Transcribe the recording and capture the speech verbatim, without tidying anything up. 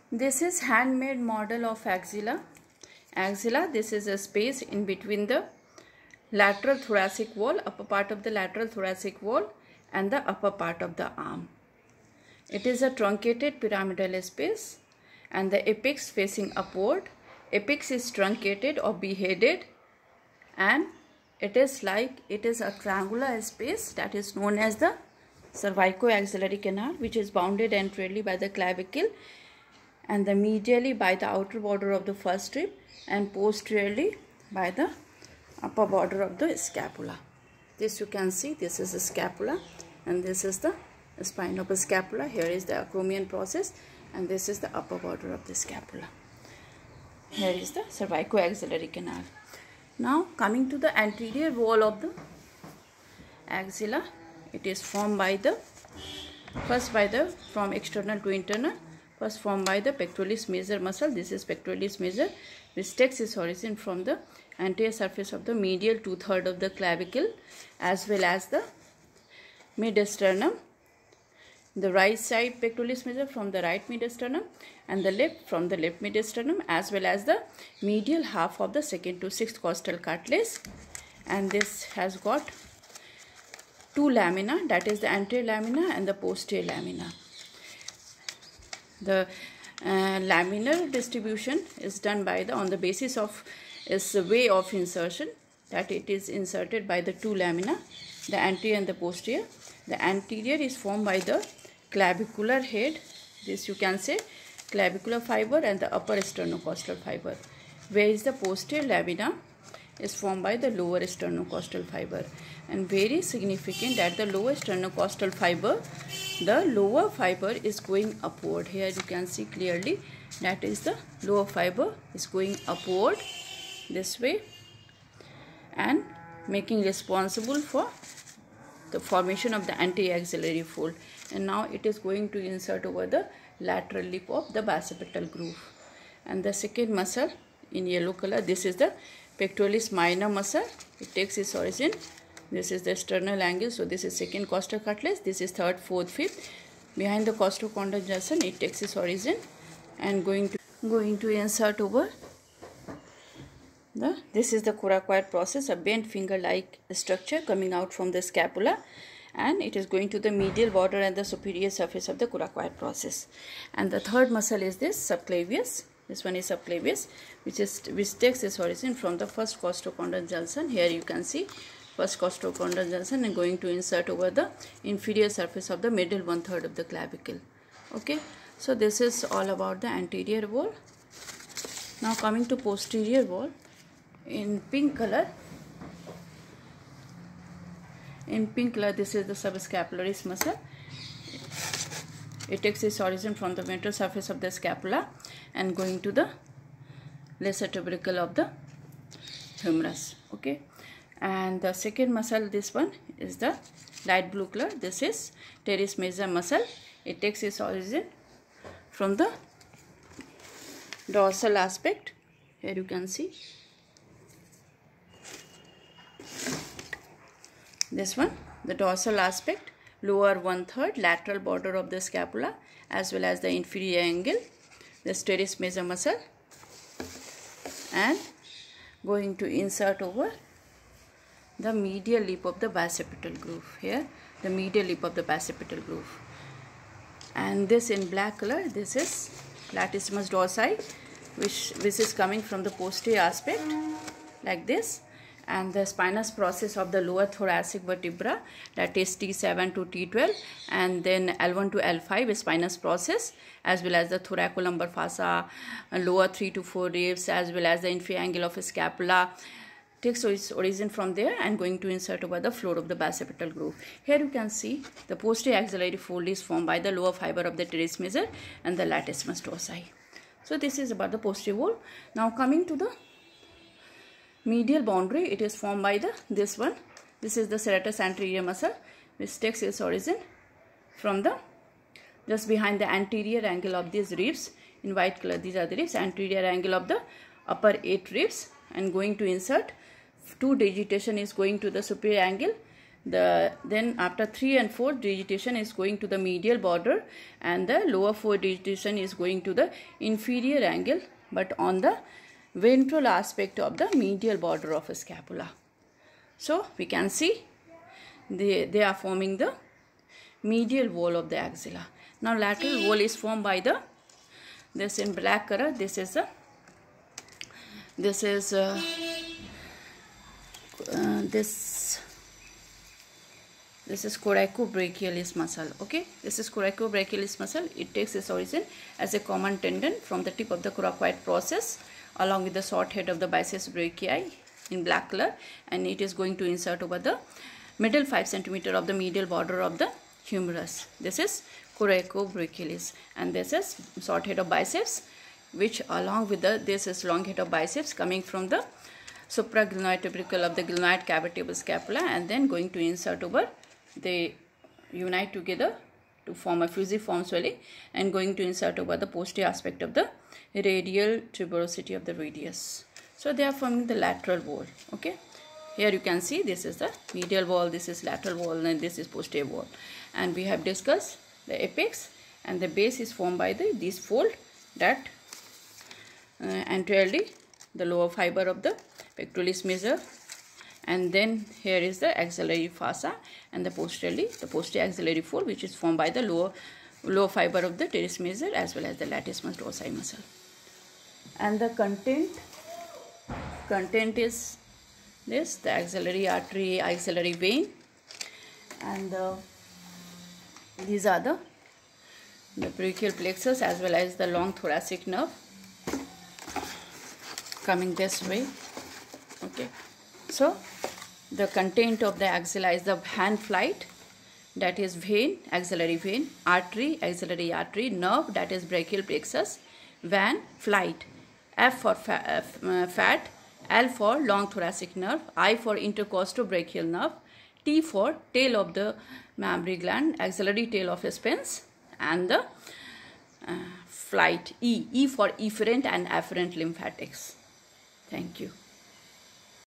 This is handmade model of axilla. Axilla, this is a space in between the lateral thoracic wall, upper part of the lateral thoracic wall and the upper part of the arm. It is a truncated pyramidal space and the apex facing upward. Apex is truncated or beheaded and it is like it is a triangular space that is known as the cervicoaxillary canal, which is bounded anteriorly by the clavicle and the medially by the outer border of the first rib and posteriorly by the upper border of the scapula. This you can see, this is the scapula and this is the spine of the scapula. Here is the acromion process and this is the upper border of the scapula. Here is the cervicoaxillary canal. Now coming to the anterior wall of the axilla, it is formed by the first by the from external to internal. First formed by the pectoralis major muscle. This is pectoralis major, which takes its origin from the anterior surface of the medial two-thirds of the clavicle as well as the mid-sternum. The right side pectoralis major from the right mid-sternum and the left from the left mid-sternum as well as the medial half of the second to sixth costal cartilage. And this has got two lamina, that is the anterior lamina and the posterior lamina. The uh, laminar distribution is done by the on the basis of its way of insertion, that it is inserted by the two lamina, the anterior and the posterior. The anterior is formed by the clavicular head, this you can say clavicular fiber, and the upper sternocostal fiber, whereas the posterior lamina is formed by the lower sternocostal fiber. And very significant that the lower sternocostal fiber, the lower fiber is going upward. Here you can see clearly that is the lower fiber is going upward this way and making responsible for the formation of the anterior axillary fold. And now it is going to insert over the lateral lip of the basipital groove. And the second muscle in yellow color, this is the pectoralis minor muscle. It takes its origin. This is the sternal angle, so this is second costal cartilage, this is third, fourth, fifth. Behind the costochondral junction, it takes its origin and going to going to insert over the, this is the coracoid process, a bent finger-like structure coming out from the scapula, and it is going to the medial border and the superior surface of the coracoid process. And the third muscle is this subclavius. This one is subclavius, which is which takes its origin from the first costochondral junction. Here you can see first costochondral junction and going to insert over the inferior surface of the middle one third of the clavicle. Okay, so this is all about the anterior wall. Now coming to posterior wall, in pink color, in pink color this is the subscapularis muscle. It takes its origin from the ventral surface of the scapula and going to the lesser tubercle of the humerus. Okay. And the second muscle, this one is the light blue color. This is teres major muscle. It takes its origin from the dorsal aspect. Here you can see this one, the dorsal aspect, lower one third, lateral border of the scapula as well as the inferior angle, the teres major muscle, and going to insert over the medial lip of the basipital groove. Here the medial lip of the basipital groove. And this in black color, this is latissimus dorsi, which which is coming from the posterior aspect like this, and the spinous process of the lower thoracic vertebra, that is T seven to T twelve, and then L one to L five is spinous process, as well as the thoracolumbar fossa, lower three to four ribs, as well as the inferior angle of scapula, takes its origin from there and going to insert over the floor of the basipital groove. Here you can see the posterior axillary fold is formed by the lower fiber of the teres major and the latissimus dorsi. So this is about the posterior wall. Now coming to the medial boundary, it is formed by the this one. This is the serratus anterior muscle, which takes its origin from the just behind the anterior angle of these ribs. In white color, these are the ribs, anterior angle of the upper eight ribs, and going to insert two digitation is going to the superior angle, The then after three and four, digitation is going to the medial border, and the lower four digitation is going to the inferior angle, but on the ventral aspect of the medial border of a scapula. So we can see they, they are forming the medial wall of the axilla. Now lateral wall is formed by the, this in black color, this is a, this is a, uh, this This is coracobrachialis muscle. Okay, this is coracobrachialis muscle. It takes its origin as a common tendon from the tip of the coracoid process along with the short head of the biceps brachii in black color, and it is going to insert over the middle five centimeter of the medial border of the humerus. This is coracobrachialis, and this is short head of biceps, which along with the this is long head of biceps coming from the supraglenoid tubercle of the glenoid cavity of the scapula, and then going to insert over. They unite together to form a fusiform swelling and going to insert over the posterior aspect of the radial tuberosity of the radius. So they are forming the lateral wall. Okay, here you can see this is the medial wall, this is lateral wall, and this is posterior wall. And we have discussed the apex, and the base is formed by the this fold that uh, anteriorly the lower fiber of the pectoralis major, and then here is the axillary fossa, and the posteriorly the posterior axillary fold, which is formed by the lower lower fiber of the teres major as well as the latissimus dorsi muscle. And the content content is this: the axillary artery, axillary vein, and the, these are the the brachial plexus as well as the long thoracic nerve coming this way. Okay, so the content of the axilla is the hand flight, that is vein, axillary vein, artery, axillary artery, nerve, that is brachial plexus, vein, flight, F for fa F, uh, fat, L for long thoracic nerve, I for intercostobrachial nerve, T for tail of the mammary gland, axillary tail of Spence, and the uh, flight, E, E for efferent and afferent lymphatics. Thank you.